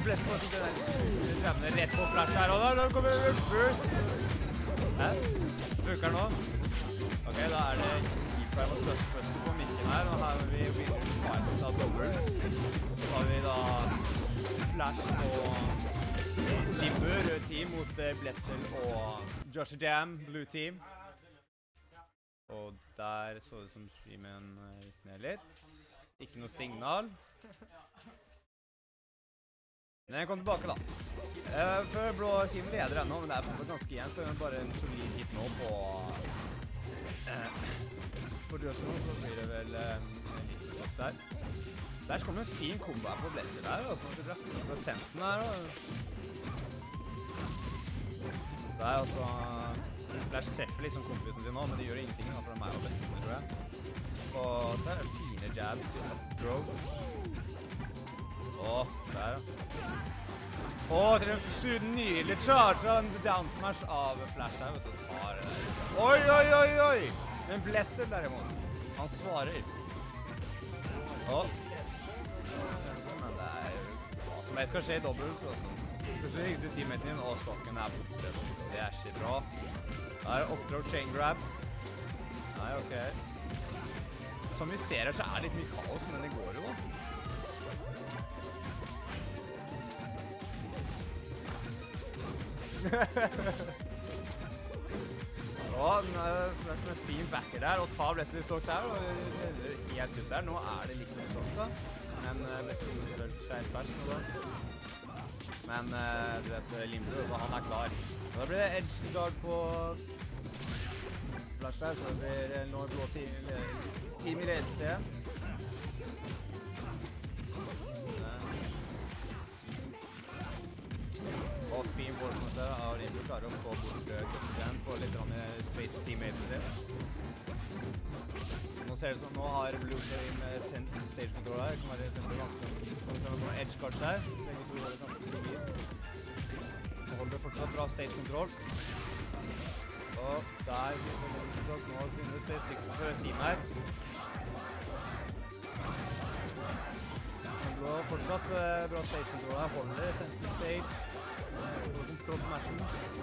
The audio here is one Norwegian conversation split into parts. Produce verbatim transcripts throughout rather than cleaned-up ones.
Bless på den der drevne rett på flash der, og da, da kommer det burst. Hæ? Bruker nå. Ok, da er det E-Prime og Trustbuster på midten her, og her har vi Winner's Finals av doubles. Så har vi da Flash og Limbo, rød team, mot Blessel og Josh Jam, blue team. Og der så det som streamen gikk ned litt. Ikke noe signal. Men jeg kom tilbake da. Uh, for blå team leder ennå, men det er fortsatt ganske jevnt. Det er bare en solid hit nå på... Uh, på Josh nå, så blir det vel uh, en liten slags der. Der så kommer en fin kombo her på Blessel der, og så måtte vi dra prosenten her. Og... Det er altså... Flash treffer liksom kompisen sin nå, men det gjør ingenting da, for de er jo best, tror jeg. Og så er det fine jabs i up-throw. Åh, der ja. Åh, til en nydelig charge og en down smash av Flash her, vet du, tar... Oi, oi, oi, oi! Men Blessel derimot, han svarer. Åh. Men det er jo... Hva som helst kan skje i doubles, altså. Plutselig gikk du teammaten din, og stokken er borte. Det er ikke bra. Da er det up-throw chain grab. Nei, ok. Som vi ser her, så er det litt mye kaos, men det går jo da. Ja, den er som en fin backer der, og tar Blessel stokk der, og helt ut der. Nå er det litt mer stokk da, men Blessel er helt fersk nå da. Men du vet, Limbo, han er klar. Da blir det edge guard på Flash der, så det blir nå blå team, team i ledelse. Og fin boardmot der av Limbo, klarer å få bort Guttigan, få litt space på teammaten sin. Nå ser det som, nå har Blue Team stage control her, det kan være ganske vanskelig. Nå ser vi noen edge cards her, begge to holder ganske solid. Nå holder det fortsatt bra stage control. Og der, nå finner vi se stykker for et team her. Blå har fortsatt bra stage control her, holder center stage. Kontroll på matchen.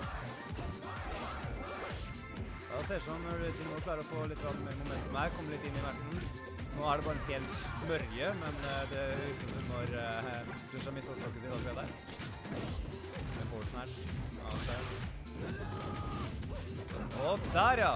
Ja, det ser sånn når de nå klarer å få litt mer momentum her, kommer litt inn i matchen. Nå er det bare en hel smørje, men det er utenfor når du har mistet stokket til allerede der. Det er forward smash. Ja, der. Og der, ja!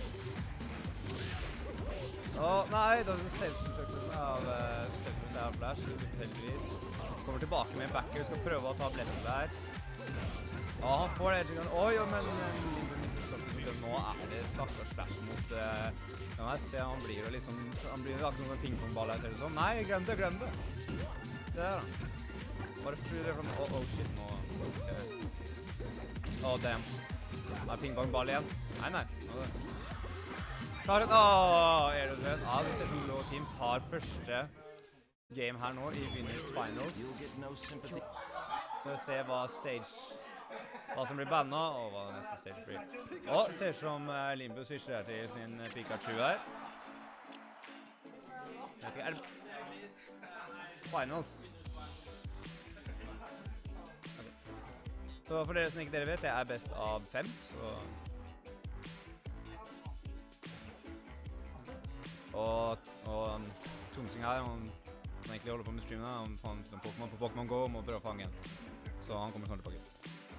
Åh, nei, da er det selvsøkelsen av selvsøkelsen av Flash, heldigvis. Kommer tilbake med en backer, skal prøve å ta Blessel der. Ja, han får det helt. Oi, men Limbo misser stokken. Nå er det stakkars Flash mot... Kan jeg se, han blir jo liksom... Han blir jo akkurat som en pingpongball her, ser det sånn. Nei, glem det, glem det! Der da. Bare fly det fra... Oh, oh shit, nå... Oh, damn. Det er pingpongball igjen. Nei, nei. Klar ut! Åh, er det det? Ja, det ser som blå team tar første game her nå i Winners Finals. Så vi ser hva stage... Hva som blir bannet, og hva neste stage blir. Og ser som Limbo switcher her til sin Pikachu her. Jeg vet ikke, er det... Finals. Okay. Så for dere som ikke dere vet, det er best av fem, så... Og, og um, Tomsing her, han, han egentlig holder på med streamen, han fant en Pokémon på Pokémon Go og må prøve å fange en. Så han kommer snart tilbake.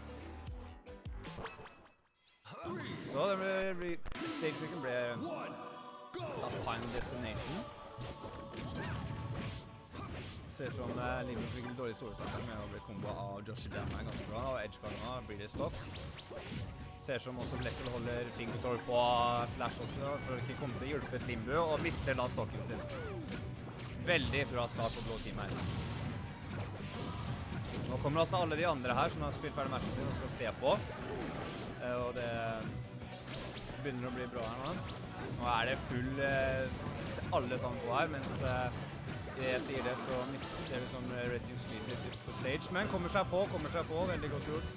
Så det ble... Stage-picken ble... Da Final Destination. Ser som Limbo fikk en dårlig storestart med å bli kombo av Josh Jam her ganske bra, og Edge-karna blir det stopp. Ser som også Blessel holder fingerkontroll på Flash også, for å ikke komme til å hjelpe Limbo, og mister da stokken sin. Veldig bra start på blå team her. Nå kommer altså alle de andre her som har spilt ferdig matchen sin og skal se på. Og det begynner å bli bra her nå. Nå er det full... alle sammen på her, mens jeg sier det, så mister vi som Red Team sliter litt på stage. Men kommer seg på, kommer seg på, veldig godt gjort.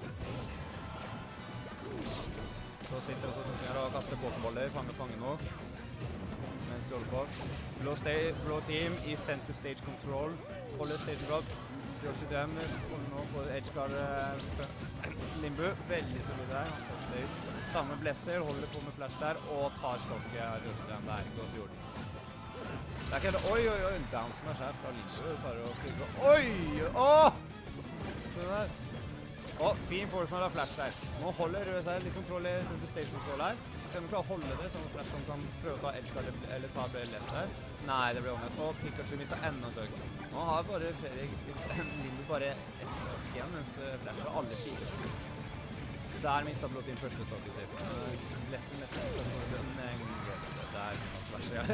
Så sitter også Tomsing her og kaster Pokéballer, fange fange nå. Mens de holder på. Blå, blå team i center stage control. Holder stage control. Yoshi Dem kommer nå på edgeguard Limbu. Veldig solid der. Han står støy. Samme Blesser, holder på med flash der, og tar stokket av Yoshi Dem der. Godt gjort. Det er ikke helt... Oi, oi, oi. Down smash her fra Limbu. Tar og flyger. Oi! Åh! Sånn der. Åh, fin force av flash der. Nå holder Rød seg litt kontroll i center stage control her. Se om vi klarer å holde det, sånn at Flash kan prøve å ta edgeguard eller ta Bless der. Nei, det ble omvendt. Og Pikachu mistet enda en søk. Nå har bare Fredrik Limbu bare ett søk igjen, mens Flash har alle fire. Der mistet Blå Team første stokket sitt. Blesser nesten stokket. Nei, det er Flash, ja.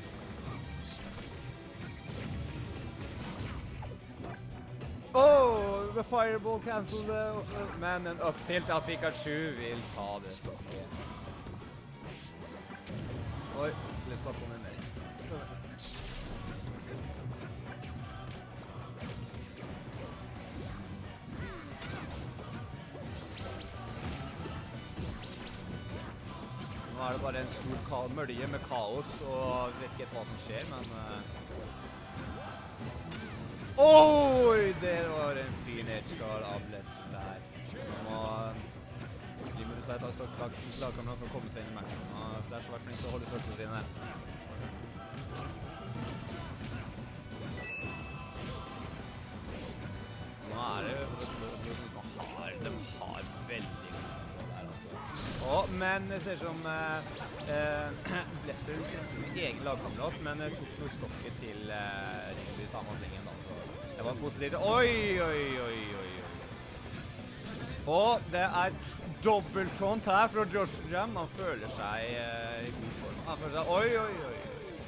Oh, the fireball cancelled, men en upptilt av Pikachu vil ta det stokket. Oi, les bare på med mer. Nå er det bare en stor mølje med kaos, og jeg vet ikke hva som skjer, men... Oi, det var en fin edgeguard av Blessen der. Nå må... Limbu seg ta stokk fra lagkameraten for å komme seg inn i matchen. Flash har vært flink til å holde stokkene sine. Nå er det... Nå har de har veldig god kontroll her, altså. Åh, men det ser ut som eh, Blesser sin egen lagkamerat, men tok noe stokket til eh, Limbu i samme handlingen, da. Så det var en positivt. Oi, oi, oi, oi. Og det er dobbelttånt her fra Josh Jam. Han føler seg uh, i god form. Han føler seg... Oi, oi, oi.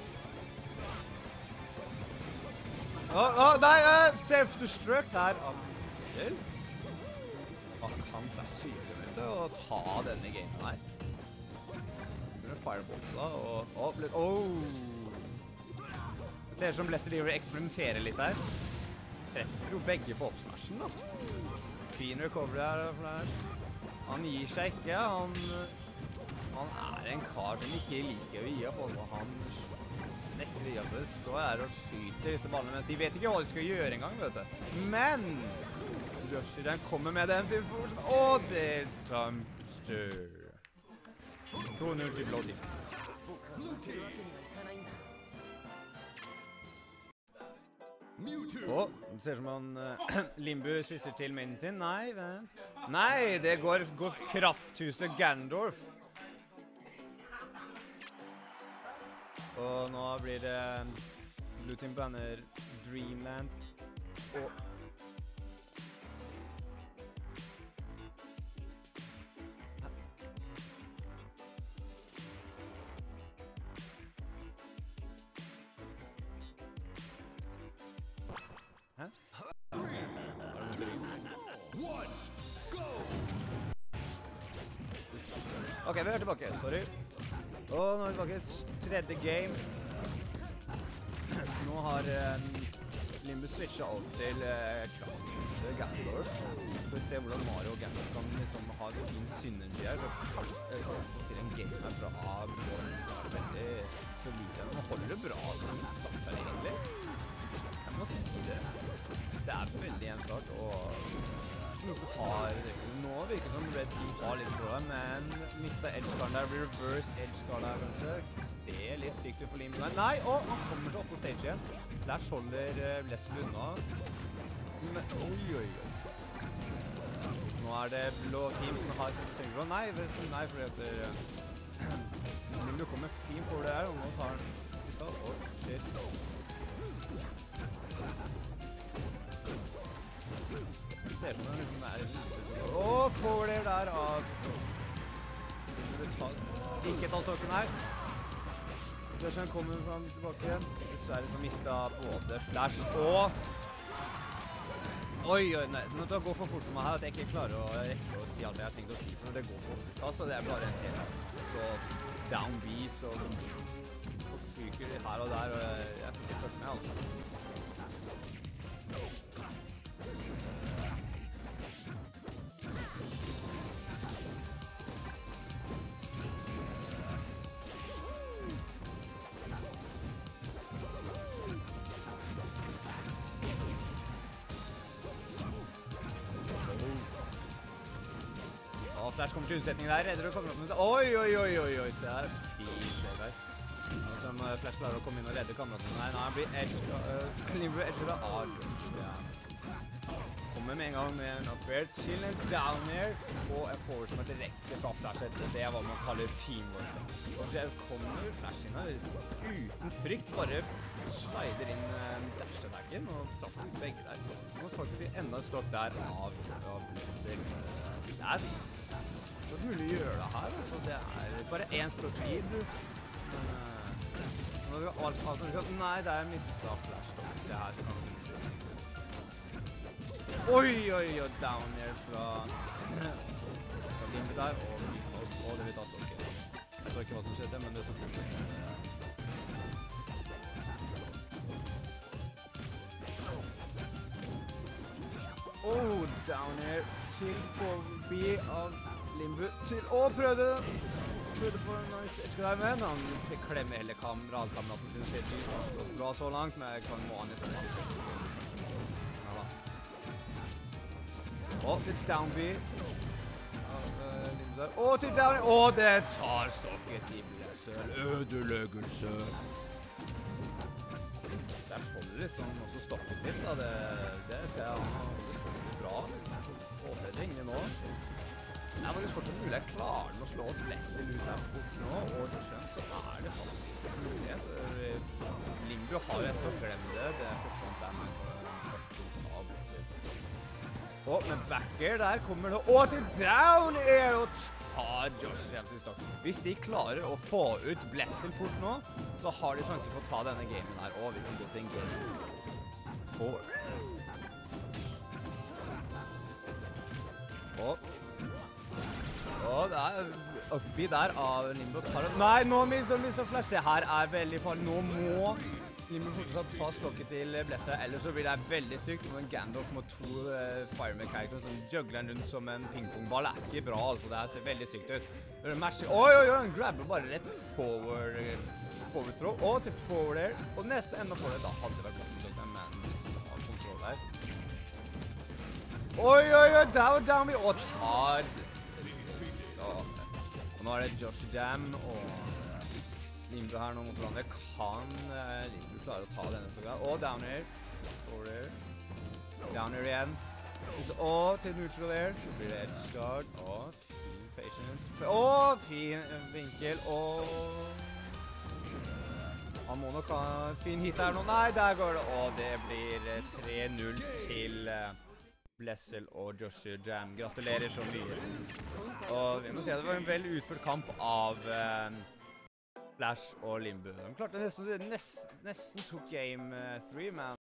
Åh, oh, oh, nei, uh, self-destruct her. Still. Han kan være syke til å ta denne gamen her. Det blir fireballs da, og... Åh, litt... Oh! Det ser ut som Blesser driver og eksperimenterer litt her. Treffer jo begge på oppsmashen da. Fin recovery her, Flash. Han gir seg ikke, han, han er en kar som ikke liker å gi av folk, og han nekter å gi av det. Står her og skyter disse ballene, mens de vet ikke hva de skal gjøre engang, vet du. Men! Yoshi, den kommer med den til forsen, og det er dumpster. to null til Blå Team. Åh, det ser som han uh, Limbu skysser til mainen sin. Nei, vent. Nei, det går, går krafthuset Gandorf. Og nå blir det Blue Team banner Dreamland og... Hæ? Ok, vi er tilbake, sorry. Og nå er vi tilbake til tredje game. Nå har um, Limbu switchet alt til uh, krafthuset Gandorf. Skal vi se hvordan Mario og Gandorf kan liksom ha en fin synergy her. Så uh, til en game her fra A, Blå, som er veldig solide. Nå holder det bra, den starter egentlig. Jeg må si det. Det er veldig jevnt og har, nå virker det som Red Team har litt på det, men mistet edgeguard der, blir reverse edgeguard der kanskje. Det er litt stygt for Limbu. Nei, og han kommer seg opp på stage igjen. Flash holder uh, Blesser unna. Men, oi, oi, oi. Nå er det Blå Team som har sett synger. Nei, nei, fordi at uh, Limbu kommer fint for det her, og nå tar han siste. Åh, oh, shit. Det ser som den liksom er Åh, får det der av Ikke ta stokken her. Dørsjøen kommer fram tilbake igjen. Dessverre som mistet både Flash og Oi, oi, nei. Nå tar jeg gå for fort for meg her at jeg ikke klarer å rekke å si alt jeg har tenkt å si, for det går så fort. Altså, det er bare en helt så down B, så fyker her og der, og jeg fikk ikke følt med alt. Flash kommer til unnsetning der, redder og kommer opp med... Oi, oi, oi, oi, oi, se her. Fint det der. Og som uh, Flash klarer å komme inn og redde kameraten. Nei, nei, han blir edge... Uh, Limbo edge da. Ah, ja. Kommer med en gang med en upgrade til en down air, og en forward som er direkte fra Flash etter. Det er hva man kaller teamwork. Og det kommer Flash inn her uten frykt, bare slider inn uh, dash-attaggen og traffer begge der. Nå får vi enda et stort der av, av Blizzard. Det er så mulig å gjøre det her, altså. Det er bare en stort lead. Men uh, nå har vi alt, alt, alt, nei, det er mistet Flash. Det her kan vi ikke. Oi, oi, oi, down her fra Limbo der, og, og, og det vil ta stokke. Jeg så ikke hva som skjedde, men det er så kult. Oh, down her til forbi av Limbo til å prøve prøvde på en nice edge der, men han fikk klemme hele kameraten sin sitt. Det har gått bra så langt, men jeg kan må han i sånn alt. Og til downby av uh, Limbo der. Og til downby. Og det tar stokket i Blizzard. Ødeleggelse. Så jeg holder liksom også stokket litt da. Det, det skal jeg ha. Det stokket bra. Overleder ingen nå. Det er faktisk fortsatt mulig. Jeg klarer den å slå et Blizzard ut her fort nå. Og til skjønt så er det faktisk mulighet. Limbo har jo et å glemme det. Det er forstått der med av Blizzard. Og med back-air der kommer det, og til down-air, og tar Josh hjem til start. Hvis de klarer å få ut Blizzard fort nå, så har de sjanse for å ta denne gamen her, og vi kan gå til en game four. Og, og det er oppi der av Limbo. Nei, nå mister Mister Flash. Det her er veldig farlig. Nå må Limbo fortsatt ta stokket til Blizzard, ellers så blir det veldig stygt. Og en Gandalf med to uh, Fireman-karakterer som juggler den rundt som en pingpongball er ikke bra, altså. Det her ser veldig stygt ut. Oi, oi, oi, han grabber bare rett forward, forward throw, og til forward air. Og neste enda forward, da hadde det vært godt til den mannen som har kontroll der. Oi, oi, oi, down, down, og tar. Og nå er det Josh Jam, og Limbo her nå mot hverandre. Kan uh, Limbo klare å ta denne stokken? Og down air. Forward air. Down air igjen. Og til neutral air. Så blir det edge guard. Og fin patience. Og fin vinkel. Og han må nok ha en fin hit her nå. Nei, der går det. Og det blir tre null til uh, Blizzard og Josh Jam. Gratulerer så mye. Og vi må si at det var en vel utført kamp av uh, Flash og Limbo. De klarte nesten, nesten, nesten tok game tre, men